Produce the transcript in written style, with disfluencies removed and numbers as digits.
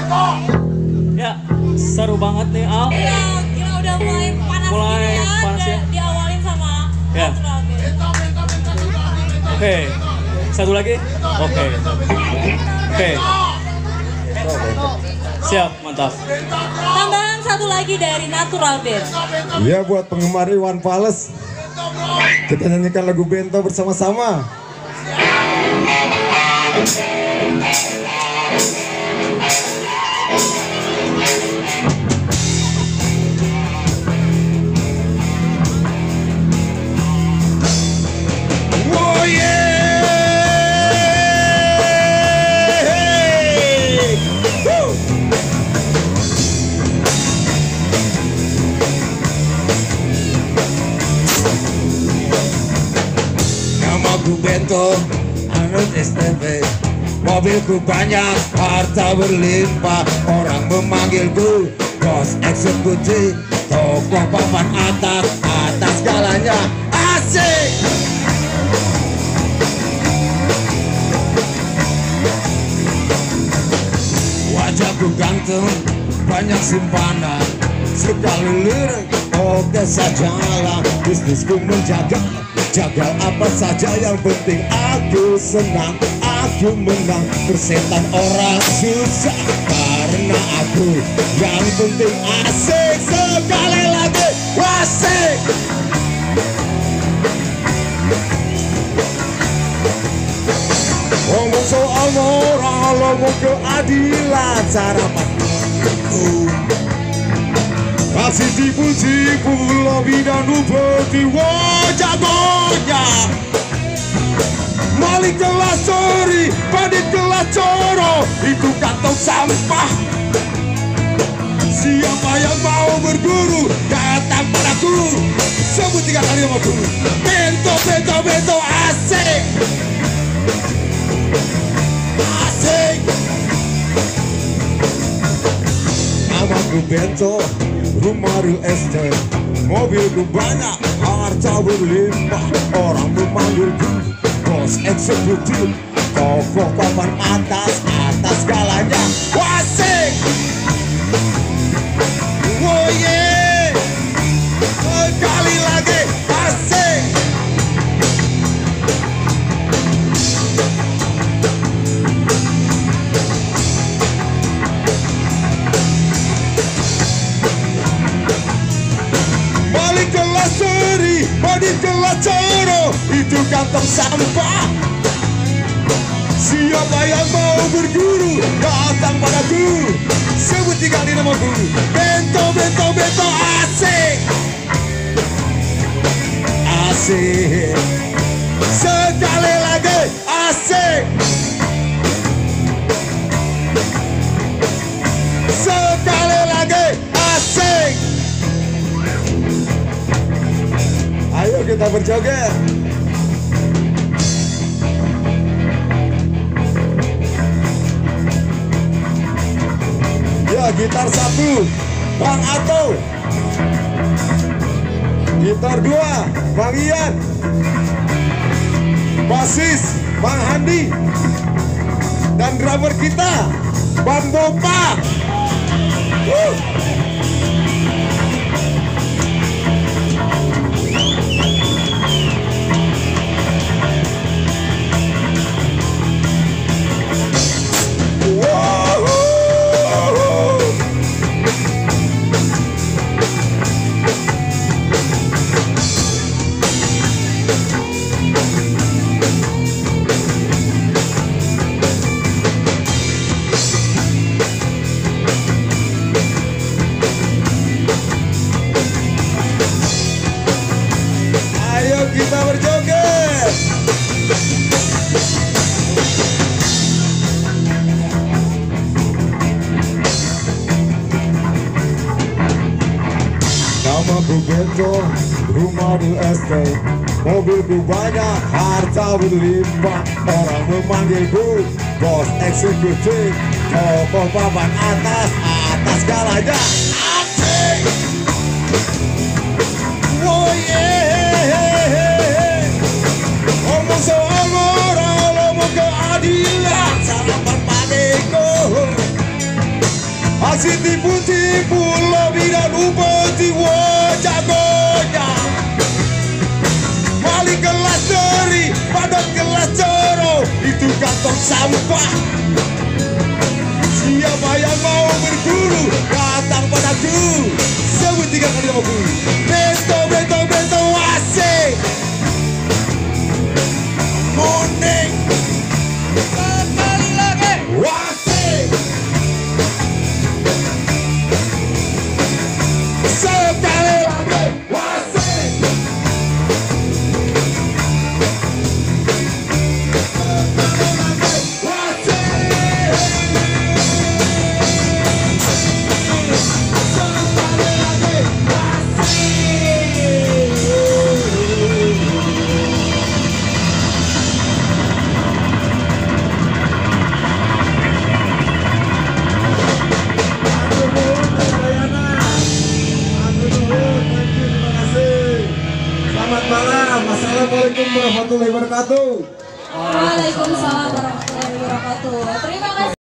Ya, seru banget nih Al. Iya, gila udah mulai panas Mulai gini ya. panas ya. Diawalin sama Ya. natural band. Oke, satu lagi. Oke. Oke. Siap, mantap. Tambahan satu lagi dari natural band. Ya buat penggemar Iwan Fals, kita nyanyikan lagu Bento bersama-sama. Oh yeah! Woo! Namaku Bento, anut STP. Mobilku banyak, harta berlimpah. Orang memanggilku bos eksekutif. Tokoh papan atas, atas segalanya. Asik! Wajahku ganteng, banyak simpanan. Sekali lirik, oke sajalah. Bisnisku menjaga, jaga apa saja. Yang penting aku senang, aku menang. Persetan orang susah karena aku. Yang penting asik, sekali lagi asik. Ngomong soal moral, ngomong keadilan, cara pandangku. Kasih tipu-tipu, lobby dan upeti, jagonya. Malik kelas sori, bandit kelas coro, itu kantong sampah. Siapa yang mau berguru, datang padaku. Sebut 3 kali namaku. Bento, bento, bento, asik. Asik. Namaku Bento, rumah real estate. Mobilku banyak, harta berlimpah. Orang memanggilku bos eksekutif. Tokoh papan atas, atas segalanya. Asik. Oh yeah. Sekali lagi asik. Balik kelas seri, balik kelas coro, itu kantong sampah. Siapa yang mau berguru, datang padaku. Sebut 3 kali namaku. Bento, bento, bento, asik. Asik. Sekali lagi, asik. Sekali lagi, asik. Ayo kita berjoget. Ya, gitar 1 Bang Ato, gitar 2 Bang Ian, basis Bang Handi, dan drummer kita Bang Bopa. Ayo kita berjoget. Namaku Bento, rumah real estate. Mobilku banyak, harta berlimpah. Orang memanggilku bos eksekutif. Tokoh papan atas, atas segalanya. Asik. Oh yeah. Ngomong soal moral, ngomong keadilan, sarapan padeku. Masih tipu-tipu lebih dan upeti jagonya. Maling gelas dari padat gelas coro itu kantong sampah. Siapa yang mau berguru datang padaku. Sebut 3 kali nama guru. Bento bento bento asik. Kuning. Sekali lagi. Asik. Sekali lagi. Asik. Selamat malam. Assalamualaikum warahmatullahi wabarakatuh. Waalaikumsalam warahmatullahi wabarakatuh. Terima kasih.